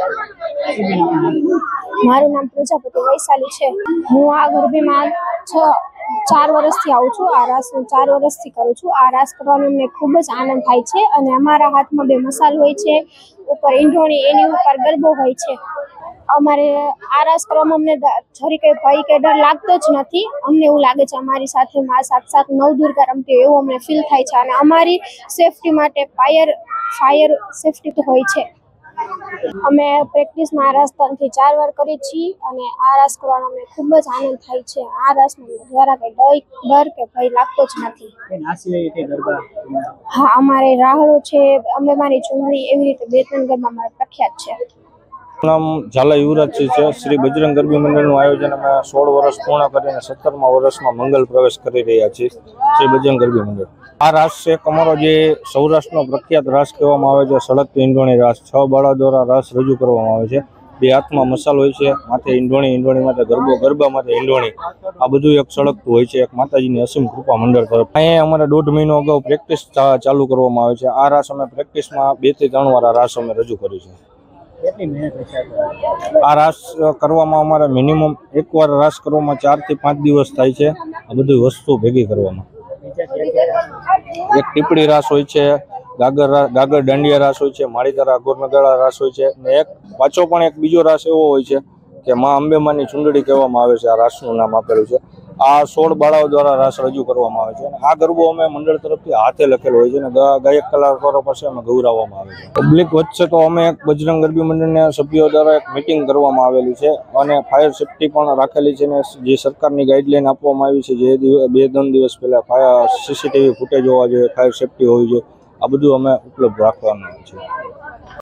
મારું નામ પ્રજાપતિ વૈશાલી છે। હું આ ગરબીમાં 4 વર્ષથી આવું છું। આ રાસ હું 4 વર્ષથી કરું છું। આ રાસ કરવાનો મને ખૂબ જ આનંદ થાય છે અને અમારા હાથમાં 2 મસાલ હોય છે, ઉપર ઈંઢોણી, એની ઉપર ગરબો હોય છે। અમારે આ રાસ કરવામાં અમને જરી કંઈ ભય કે ડર લાગતો જ નથી। અમને એવું લાગે છે અમારી સાથે મા સાક્ષાત નવદુર્ગા રમતી હોય એવું અમને ફીલ થાય છે અને અમારી સેફટી માટે ફાયર સેફટી તો હોય છે। અમે પ્રેક્ટિસમાં આ રાસ 3 થી 4 વાર કરી છીએ અને આ રાસ કરવાનો અમને ખૂબ જ આનંદ થાય છે। આ રાસમાં જરા કંઈ ડર કે ભય લાગતો જ નથી। હા, અમારે રાહડો છે, અમે મારી ચુંદડી, એવી રીતે 2-3 ગરબા અમારે પ્રખ્યાત છે। નામ ઝાલા યુવરાજસિંહ છે। શ્રી બજરંગ ગરબી મંડળનું આયોજન અમે 16 વર્ષ પૂર્ણ કરીને 17મા વર્ષમાં મંગલ પ્રવેશ કરી રહ્યા છીએ। શ્રી બજરંગ ગરબી મંડળ આ રાસ છે અમારો જે સૌરાષ્ટ્રનો પ્રખ્યાત રાસ કહેવામાં આવે છે, સળગતી ઈંઢોણી રાસ। 6 બાળા દ્વારા રાસ રજૂ કરવામાં આવે છે। 2 હાથમાં મસાલ હોય છે, માથે ઈંઢોણી માથે ગરબો, ગરબા માથે ઈંઢોણી, આ બધું એક સળગતું હોય છે। એક માતાજીની અસીમ કૃપા મંડળ તરફ અહીંયા અમારે 1.5 મહિનો અગાઉ પ્રેક્ટિસ ચાલુ કરવામાં આવે છે। આ રાસ અમે પ્રેક્ટિસમાં 2 થી 3 વાર આ રાસ અમે રજૂ કરી છે। આ રાસ કરવામાં અમારે મિનિમમ એકવાર રાસ કરવામાં 4 થી 5 દિવસ થાય છે। આ બધી વસ્તુ ભેગી કરવામાં એક ટીપડી રાસ હોય છે, ગાગર દાંડિયા રાસ હોય છે, માળીતારા ગોરનગાળા રાસ હોય છે ને એક પાછો પણ એક બીજો રાસ એવો હોય છે કે માં અંબેમાની ચુંદડી કહેવામાં આવે છે। આ રાસનું નામ આપેલું છે। આ 16 બાળાઓ દ્વારા રાસ રજૂ કરવામાં આવે છે અને આ ગરબો અમે મંડળ તરફથી હાથે લખેલો હોય છે અને ગાયક કલાકારો પાસે અમે ગૌરવવામાં આવે છે। પબ્લિક વચ્ચે તો અમે એક બજરંગ ગરબી મંડળના સભ્યો દ્વારા એક મિટિંગ કરવામાં આવેલી છે અને ફાયર સેફટી પણ રાખેલી છે અને જે સરકારની ગાઈડલાઈન આપવામાં આવી છે, જે 2-3 દિવસ પહેલા CCTV ફૂટેજ હોવા જોઈએ, ફાયર સેફટી હોવી જોઈએ, આ બધું અમે ઉપલબ્ધ રાખવાનું છે।